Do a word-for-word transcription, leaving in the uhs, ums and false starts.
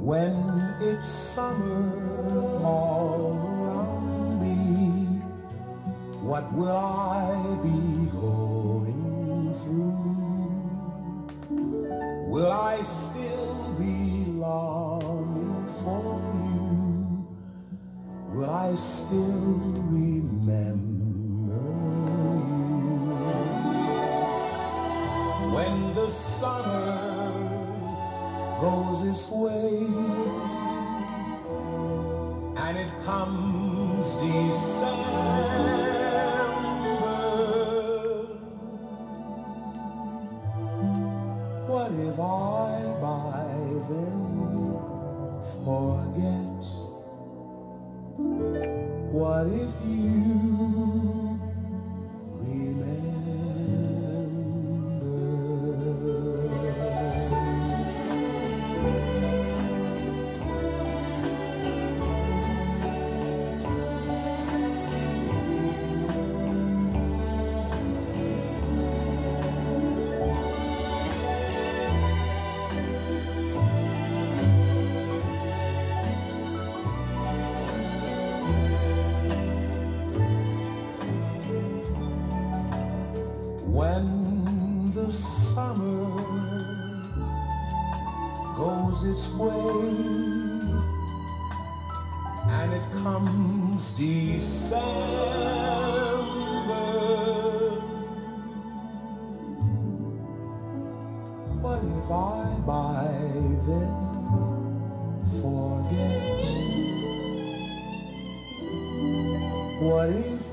When it's summer all around me, what will I be going through? Will I still be longing for you? Will I still remember you? When the summer goes its way and it comes December, what if I by then forget? What if you when the summer goes its way and it comes December, what if I by then forget? What if